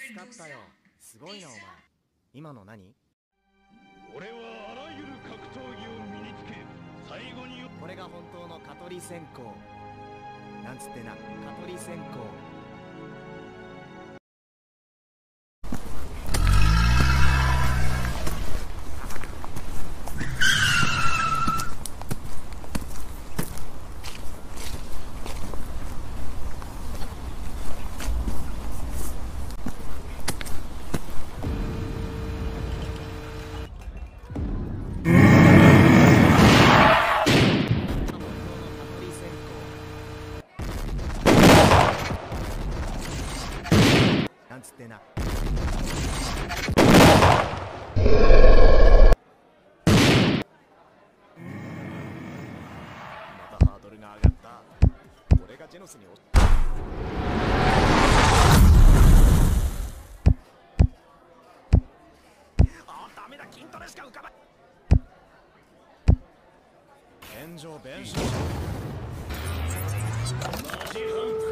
助かったよ。すごいなお前。今の何？ 俺はあらゆる格闘技を身につけ、最後にこれが本当の蚊取り線香。なんつってな、蚊取り線香。なんつってな。またハードルが上がった。俺がジェノスにダメだ、筋トレしか浮かばない。炎上弁償。